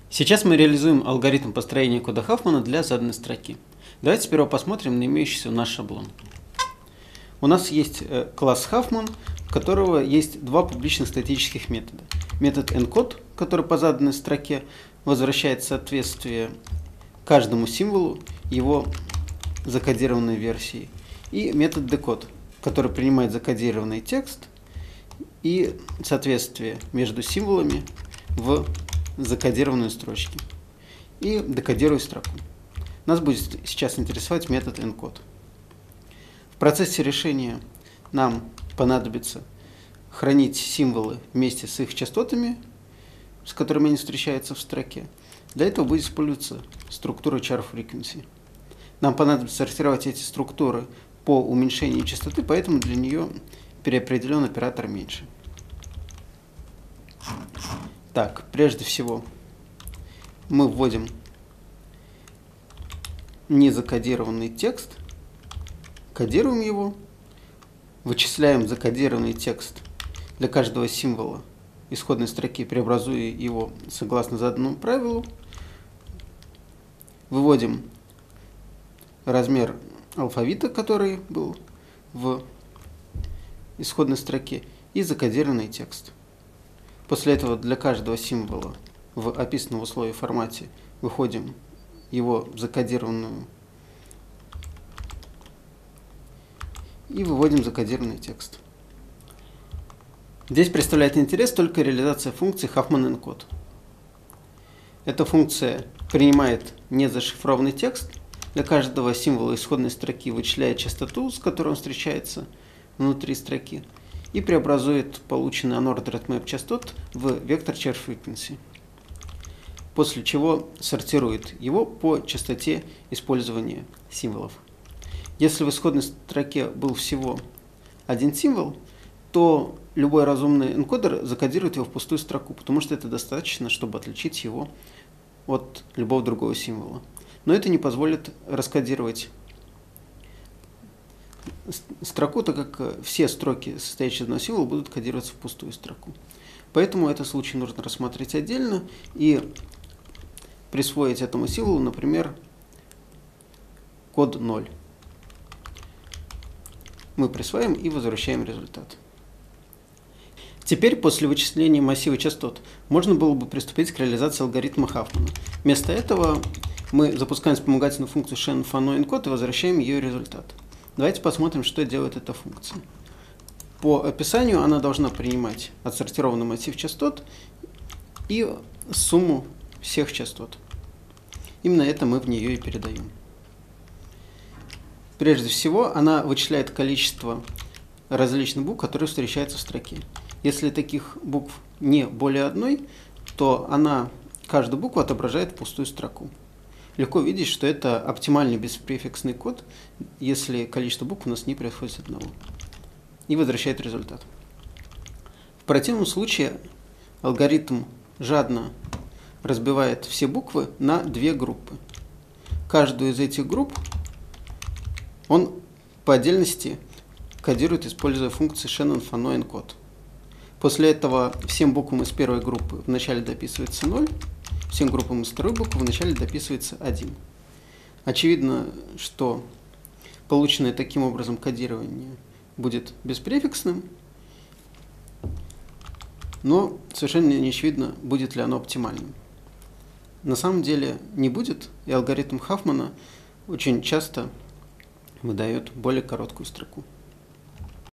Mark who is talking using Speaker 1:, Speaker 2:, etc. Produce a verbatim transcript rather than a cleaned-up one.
Speaker 1: Сейчас мы реализуем алгоритм построения кода Хафмана для заданной строки. Давайте сперва посмотрим на имеющийся у нас шаблон. У нас есть класс Huffman, у которого есть два публичных статических метода. Метод encode, который по заданной строке возвращает соответствие каждому символу его закодированной версии. И метод decode, который принимает закодированный текст и соответствие между символами в закодированную строчку и декодирует строку. Нас будет сейчас интересовать метод encode. В процессе решения нам понадобится хранить символы вместе с их частотами, с которыми они встречаются в строке. Для этого будет использоваться структура char frequency. Нам понадобится сортировать эти структуры по уменьшению частоты, поэтому для нее переопределен оператор меньше. Так, прежде всего мы вводим незакодированный текст, кодируем его, вычисляем закодированный текст для каждого символа исходной строки, преобразуя его согласно заданному правилу, выводим размер алфавита, который был в исходной строке, и закодированный текст. После этого для каждого символа в описанном в условии формате выходим его закодированную и выводим закодированный текст. Здесь представляет интерес только реализация функции Huffman encode. Эта функция принимает незашифрованный текст, для каждого символа исходной строки вычисляет частоту, с которой он встречается внутри строки, и преобразует полученный unordered map частот в вектор char frequency, после чего сортирует его по частоте использования символов. Если в исходной строке был всего один символ, то любой разумный энкодер закодирует его в пустую строку, потому что это достаточно, чтобы отличить его от любого другого символа. Но это не позволит раскодировать строку, так как все строки, состоящие из одного символа, будут кодироваться в пустую строку. Поэтому этот случай нужно рассмотреть отдельно и присвоить этому символу, например, код ноль. Мы присваиваем и возвращаем результат. Теперь, после вычисления массива частот, можно было бы приступить к реализации алгоритма Хафмана. Вместо этого мы запускаем вспомогательную функцию Shannon-Fano-Encode и возвращаем ее результат. Давайте посмотрим, что делает эта функция. По описанию она должна принимать отсортированный массив частот и сумму всех частот. Именно это мы в нее и передаем. Прежде всего, она вычисляет количество различных букв, которые встречаются в строке. Если таких букв не более одной, то она каждую букву отображает в пустую строку. Легко видеть, что это оптимальный беспрефиксный код, если количество букв у нас не превосходит одного. И возвращает результат. В противном случае алгоритм жадно разбивает все буквы на две группы. Каждую из этих групп он по отдельности кодирует, используя функции Shannon-Fano-Encode. После этого всем буквам из первой группы вначале дописывается ноль, всем группам из второй буквы вначале дописывается один. Очевидно, что полученное таким образом кодирование будет беспрефиксным, но совершенно не очевидно, будет ли оно оптимальным. На самом деле не будет, и алгоритм Хафмана очень часто выдает более короткую строку.